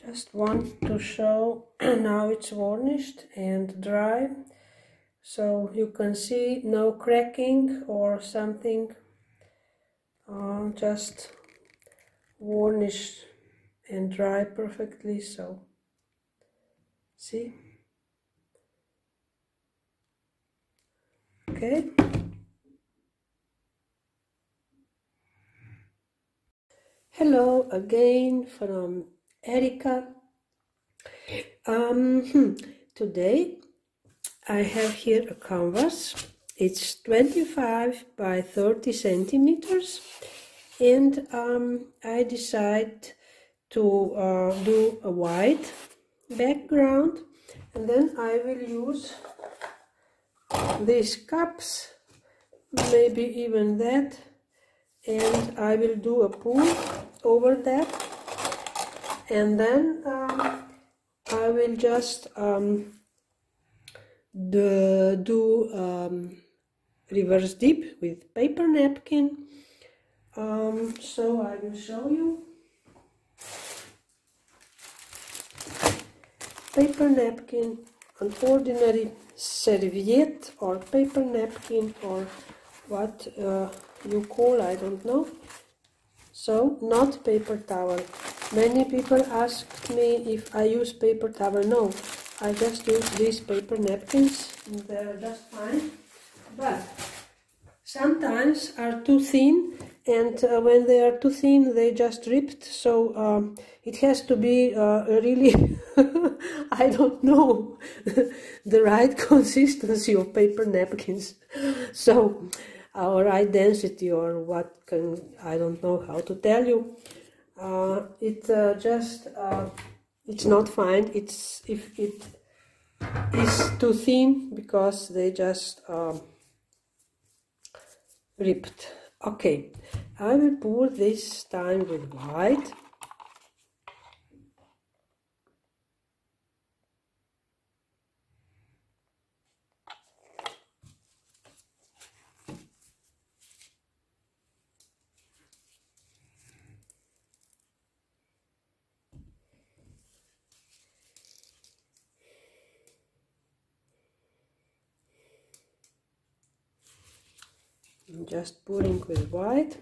Just want to show now it's varnished and dry, so you can see no cracking or something, just varnished and dry perfectly. So see, okay. Hello again from Erika. Today I have here a canvas. It's 25 by 30 centimeters, and I decide to do a white background, and then I will use these cups, maybe even that, and I will do a pool over that, and then I will just do reverse dip with paper napkin. So I will show you. Paper napkin, an ordinary serviette or paper napkin, or what you call, I don't know. So not paper towel. Many people asked me if I use paper towel. No, I just use these paper napkins. They're just fine. But sometimes are too thin, and when they are too thin they just ripped, so it has to be really I don't know the right consistency of paper napkins, so or right density, or what can, I don't know how to tell you. It's not fine. It's if it is too thin, because they just ripped. Okay, I will pour this time with white. I'm just pouring with white.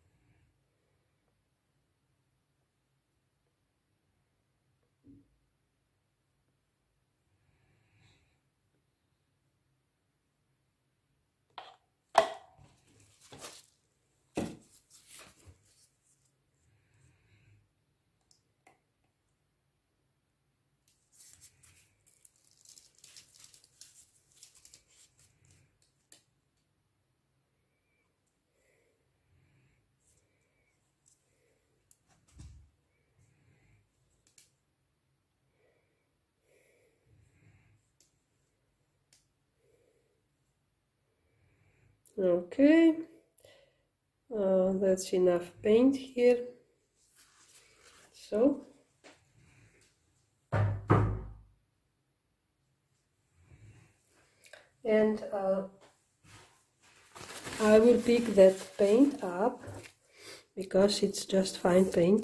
Okay, that's enough paint here. So and I will pick that paint up because it's just fine paint.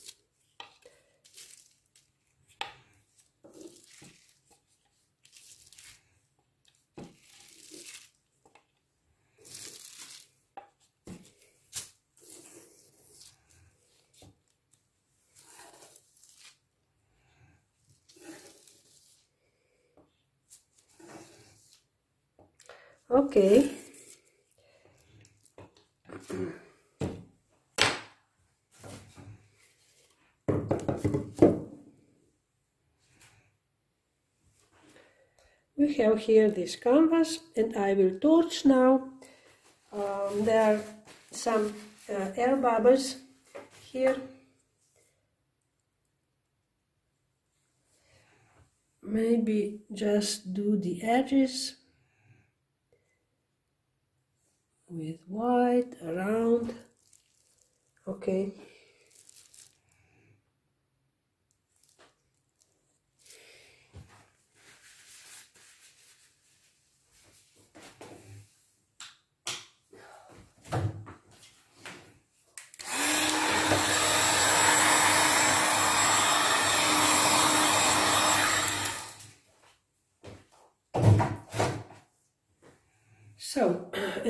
Okay. We have here this canvas, and I will torch now. There are some air bubbles here. Maybe just do the edges with white around. Okay.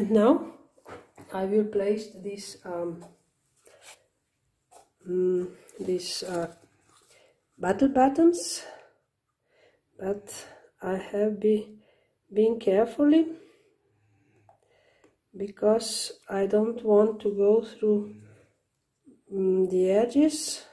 And now I will place this battle buttons, but I have been carefully, because I don't want to go through the edges.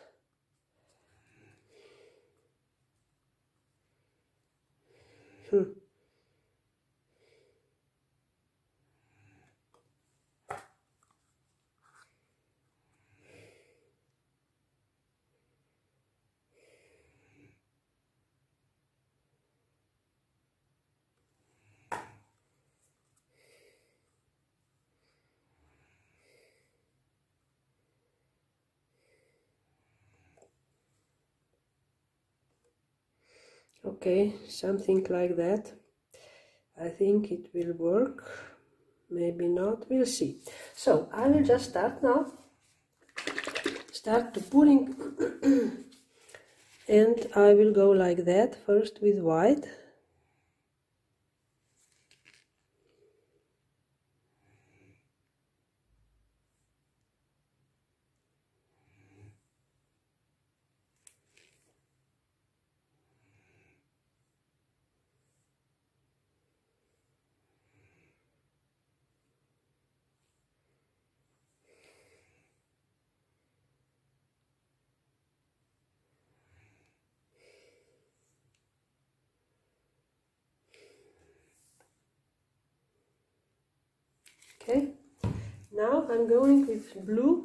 Okay, something like that. I think it will work, maybe not, we'll see. So I will just start now, start to pulling and I will go like that, first with white. Okay, now I'm going with blue.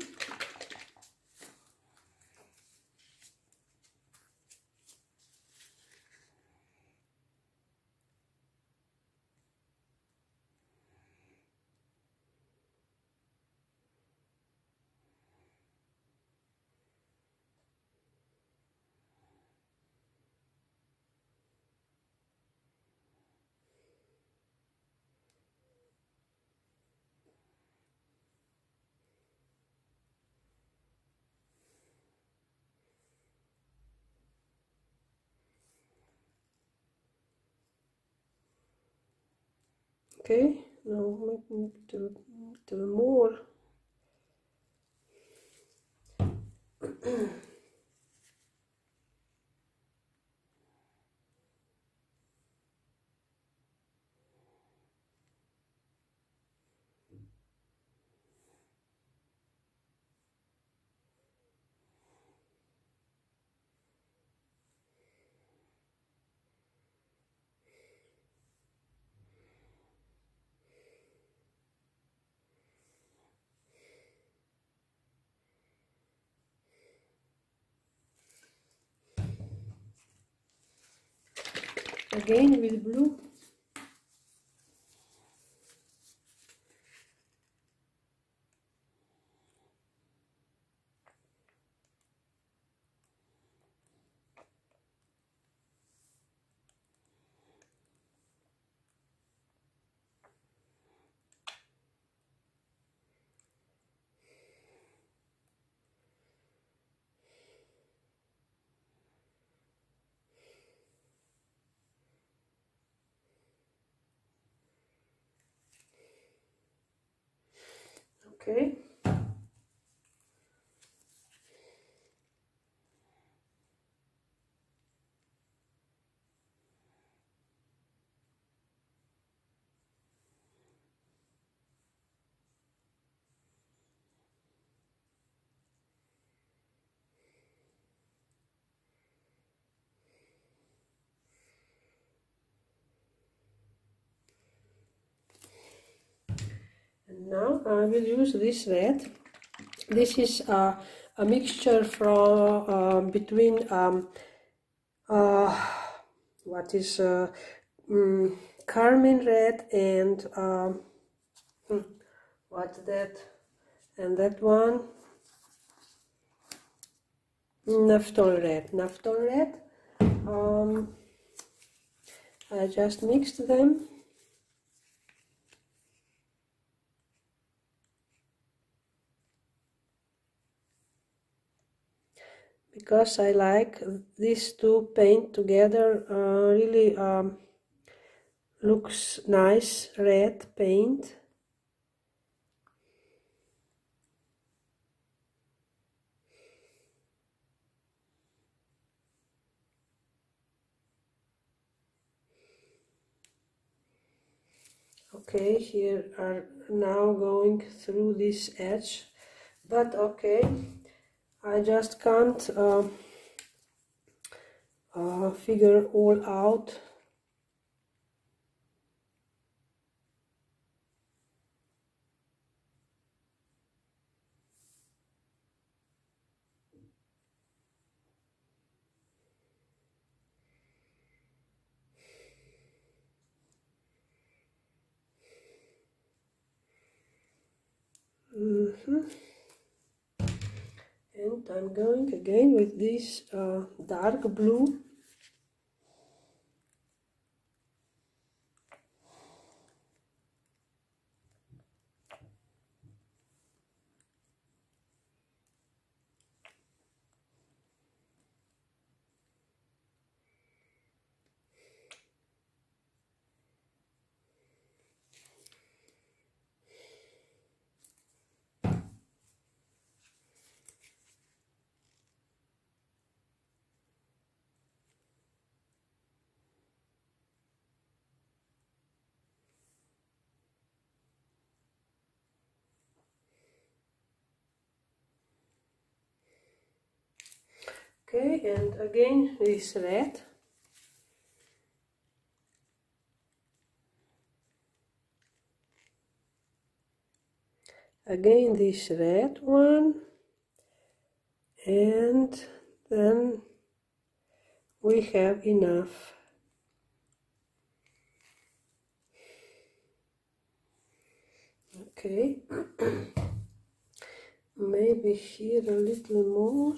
Okay, now making to more. Again with blue. Okay. And now I will use this red. This is a mixture from between what is carmine red and what's that? And that one, naphthol red. Naphthol red. I just mixed them. Because I like these two paint together, really looks nice, red paint. Okay, here are now going through this edge, but okay, I just can't figure all out. And I'm going again with this dark blue. Okay, and again this red. Again this red one, and then we have enough. Okay, maybe here a little more.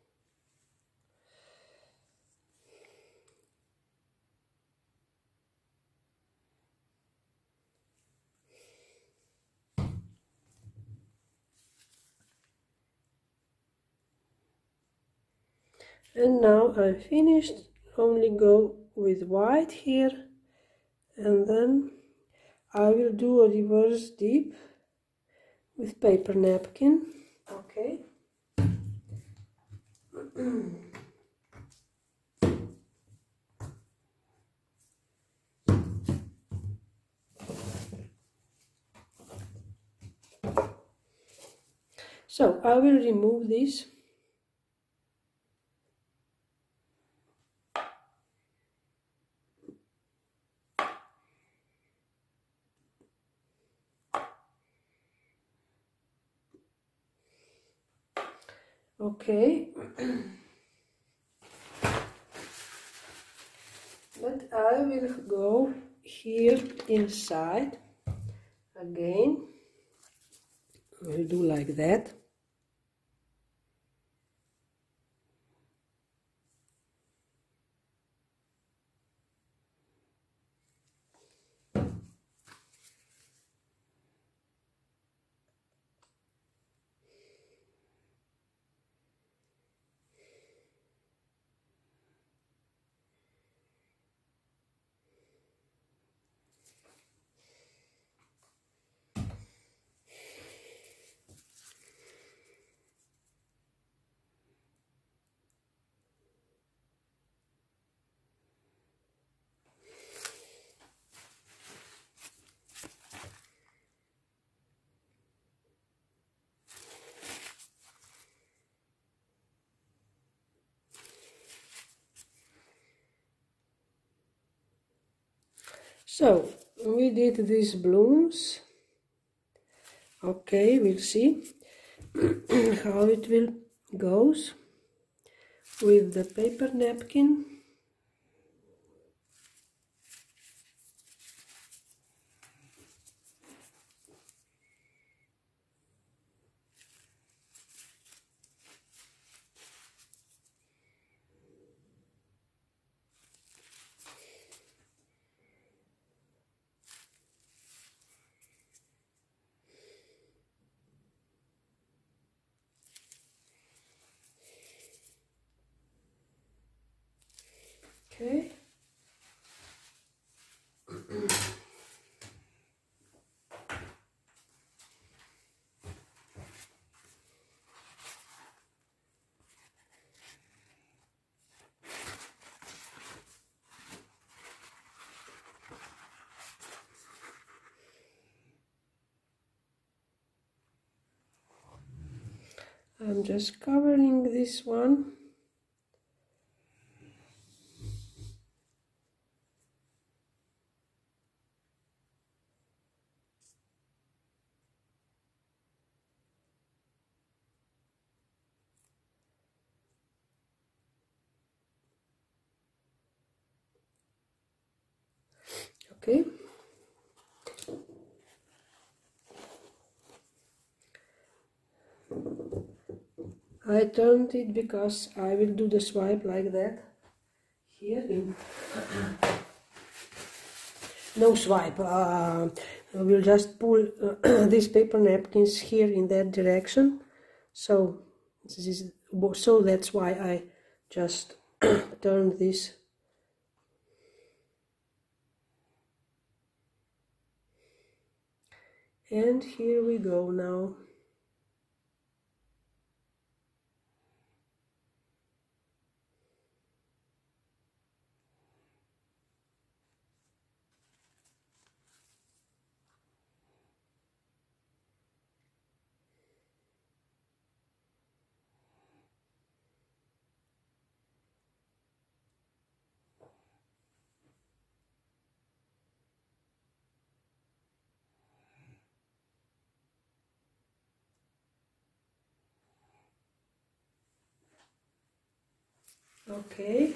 And now I'm finished. Only go with white here, and then I will do a reverse dip with paper napkin. Okay. So I will remove this. Okay. But I will go here inside again. We'll do like that. So we did these blooms. Okay, we'll see how it will goes with the paper napkin. Okay. I'm just covering this one. Okay. I turned it because I will do the swipe like that. Here in no swipe. We'll just pull these paper napkins here in that direction. So this is that's why I just turned this. And here we go now. Okay.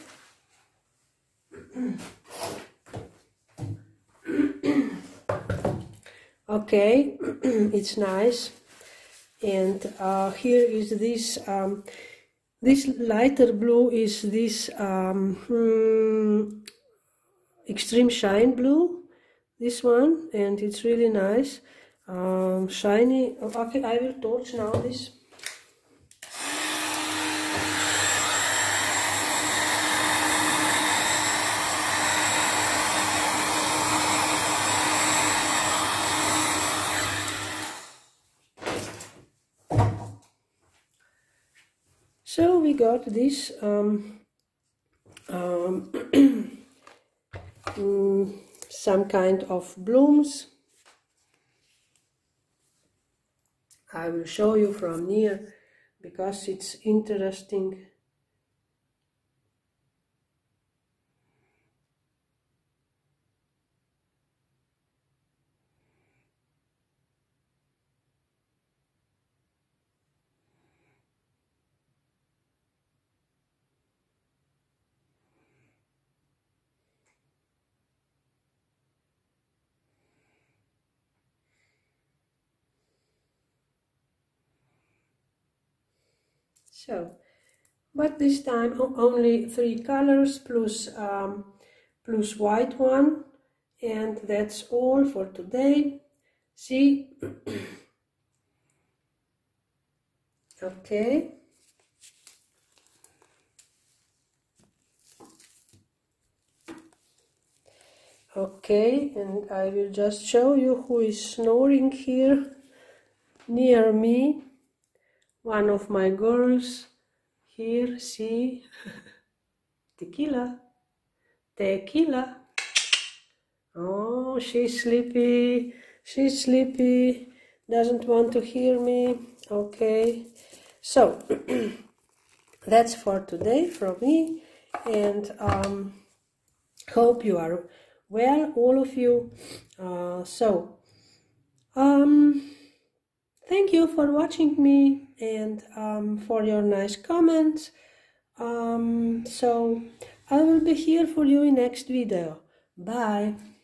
Okay, it's nice. And here is this this lighter blue is this Extreme Shine blue, this one, and it's really nice, shiny. Okay, I will torch now this. So we got this some kind of blooms. I will show you from near because it's interesting. So, but this time only 3 colors plus plus white one, and that's all for today. See. Okay. Okay, and I will just show you who is snoring here near me. One of my girls here, see. Tequila. Tequila. Oh, she's sleepy. She's sleepy. Doesn't want to hear me. Okay. So, that's for today from me. And hope you are well, all of you. Thank you for watching me and for your nice comments. So I will be here for you in next video. Bye.